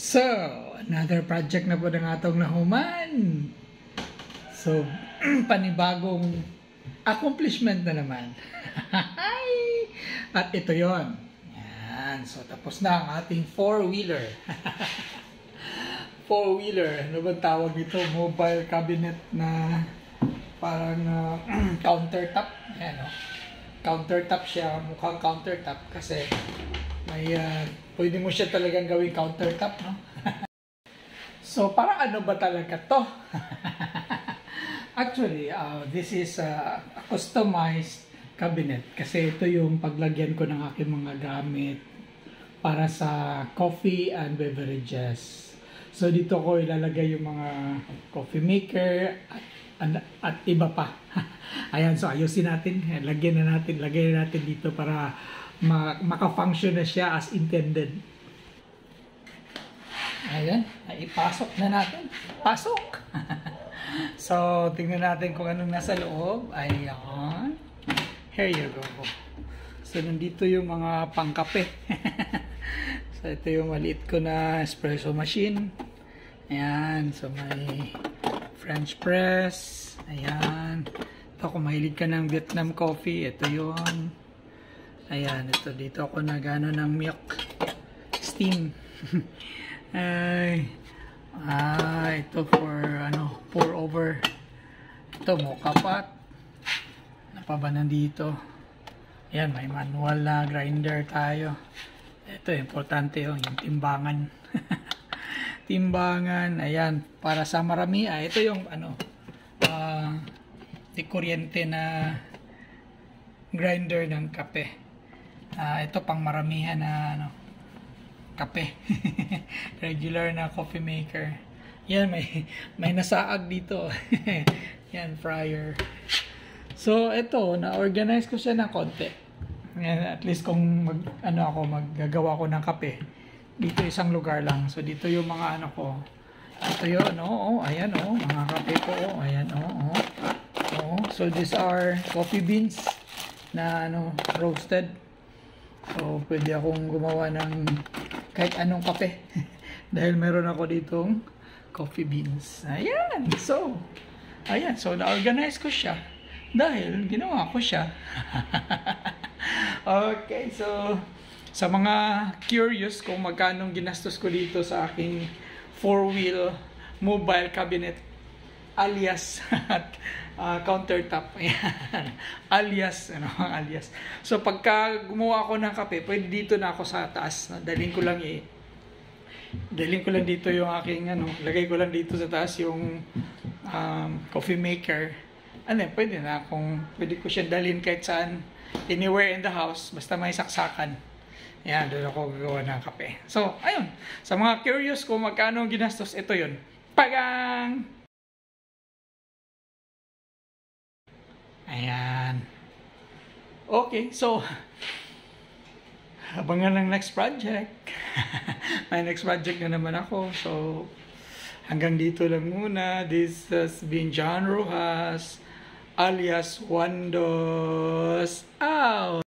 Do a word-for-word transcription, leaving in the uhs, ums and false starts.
So, another project na po ng atong nahuman. So, panibagong accomplishment na naman. At ito yon. Yan. So, tapos na ang ating four-wheeler. Four-wheeler. Ano ba tawag dito? Mobile cabinet na parang uh, countertop. Ayan, no? Countertop siya. Mukhang countertop kasi may uh, pwede mo siya talagang gawing countertop, no? So, parang ano ba talaga to? Actually, uh, this is uh, a customized cabinet kasi ito yung paglagyan ko ng aking mga gamit para sa coffee and beverages. So, dito ko ilalagay yung mga coffee maker at, at, at iba pa. Ayan, so ayusin natin. Lagyan na natin, lagyan na natin dito para maka-function na siya as intended. Ayan, ipasok na natin. Pasok! So, tingnan natin kung anong nasa loob. Ayan. Here you go. So, nandito yung mga pangkape. So, ito yung maliit ko na espresso machine. Ayan. So, may French press. Ayan. Ito, kung mahilig ka ng Vietnam coffee, ito yun. Ayan, ito dito ako nagano ng milk steam. Ay, ah, ito for ano, pour over. Ito mocha pot. Ano pa ba nandito? Ayan, may manual na grinder tayo. Ito, importante yun, yung timbangan. Timbangan, ayan, para sa marami. Ah, ito yung ano, uh, di kuryente na grinder ng kape. Uh, ito pang maramihan na ano, kape. Regular na coffee maker. Yan, may, may nasaag dito. Yan, fryer. So, ito, na-organize ko siya ng konti. Yan, at least kung mag, ano ako, maggagawa ko ng kape. Dito isang lugar lang. So, dito yung mga ano ko. Ito yun, oh, oh ayan, oh, mga kape ko, oh, ayan, oh, oh. Oh, so, these are coffee beans na ano, roasted. So, pwede akong gumawa ng kahit anong kape. Dahil meron ako ditong coffee beans. Ayan. So, ayan. So, na-organize ko siya. Dahil ginawa ko siya. Okay. So, sa mga curious kung magkano ginastos ko dito sa aking four-wheel mobile cabinet alias at uh, countertop. Ayan. Alias, ano, alias. So, pagka gumawa ako ng kape, pwede dito na ako sa taas. Dalhin ko lang eh. Dalhin ko lang dito yung aking, ano, lagay ko lang dito sa taas yung um, coffee maker. Ano, pwede na akong, pwede ko siya dalhin kahit saan, anywhere in the house, basta may saksakan. Ayan, doon ako gagawa ng kape. So, ayun. Sa mga curious kung magkano ginastos, ito yun. Pagang! Ayan. Okay, so abangan ng next project. May next project na naman ako. So, hanggang dito lang muna. This has been John Rojas alias Wandos.